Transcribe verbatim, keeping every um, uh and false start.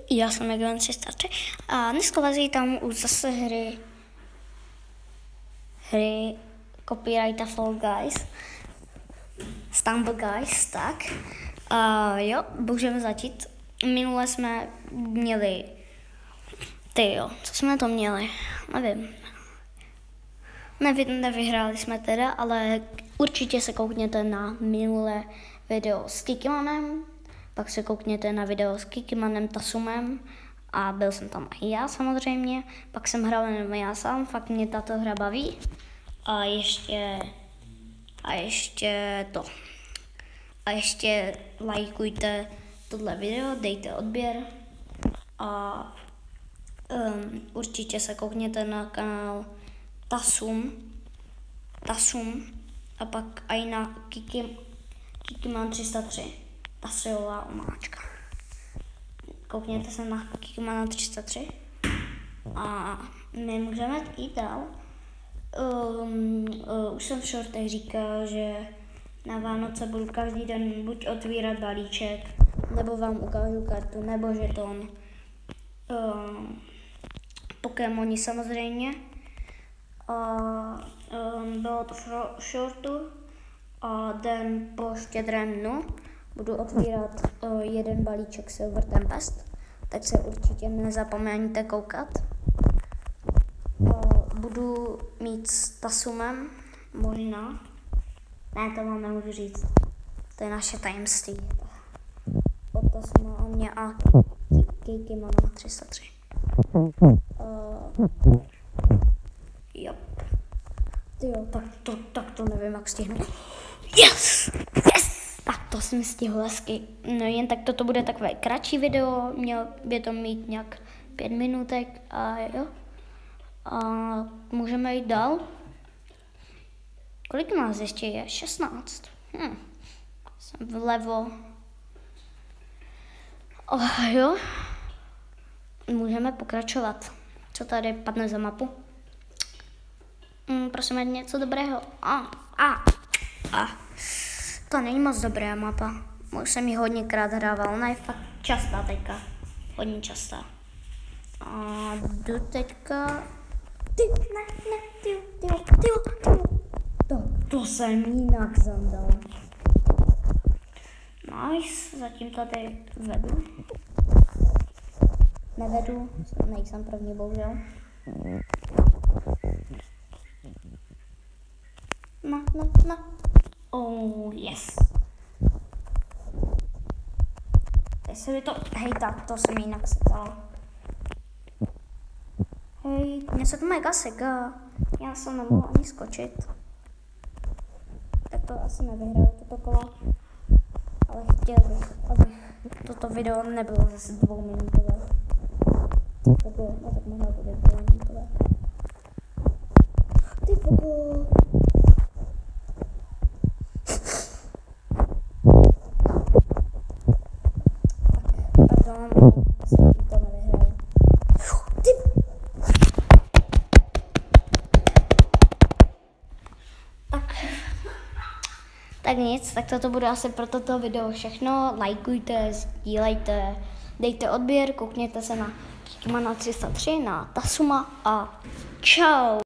já jsem Megan tři sta tři a dneska vás tam už zase hry, hry Copyright Fall Guys, Stumble Guys, tak. A jo, můžeme začít. Minule jsme měli, ty jo, co jsme to měli, nevím. Nevy, nevyhráli jsme teda, ale určitě se koukněte na minulé video s Kikimanem, pak se koukněte na video s Kikimanem Tasumem a byl jsem tam i já samozřejmě, pak jsem hrál jenom já sám, fakt mě tato hra baví a ještě, a ještě to. A ještě lajkujte tohle video, dejte odběr a um, určitě se koukněte na kanál Tasum, Tasum a pak i na Kiki, Kikiman tři sta tři, Tasová omáčka. Koukněte se na Kikimana tři sta tři a my můžeme jít dál. Um, uh, už jsem v shortech říkal, že na Vánoce budu každý den buď otvírat balíček, nebo vám ukážu kartu, nebo žeton. Um, Pokémoni samozřejmě. A um, bylo to v shortu a den po štědrém dnu budu otvírat uh, jeden balíček Silver Tempest, tak se určitě nezapomeňte koukat. Uh, budu mít s Tasumem, možná, ne, to vám nemůžu říct, to je naše tajemství. Od Tasuma a mě a Kikimana tři sta tři. Uh, Jo. Jo, tak to, tak to nevím, jak stihnu. Yes! Yes! Tak to jsem stihl hezky. No jen tak toto bude takové kratší video, měl by to mít nějak pět minutek a jo. A můžeme jít dál. Kolik nás ještě je? šestnáct. Hm. Jsem vlevo. Oh, jo. Můžeme pokračovat. Co tady padne za mapu? Mm, prosím, něco dobrého. A, a, a. To není moc dobrá mapa. Už jsem ji hodněkrát hrával, ona je fakt častá teďka. Hodně častá. A jdu teďka... Ty, ne, ne, ty, ty, ty, ty. To, to jsem jinak zandal. Nice, zatím tady vedu. Nevedu, nejsem první, bohužel. No, no, no. Oh, yes. Teď se mi to... Hej, tak, to jsem jinak sekal. Hej, mně se to mega seká. Já jsem nemohla ani skočit. Tak to asi nevyhraju, toto kolo. Ale chtěl bych, aby toto video nebylo zase dvouminutové. Tak bylo, no tak možná to být dvouminutové. Ty bogo. Tak nic, tak toto bude asi pro toto video všechno. Lajkujte, sdílejte, dejte odběr, koukněte se na Kikimana tři sta tři, na Tasuma a čau!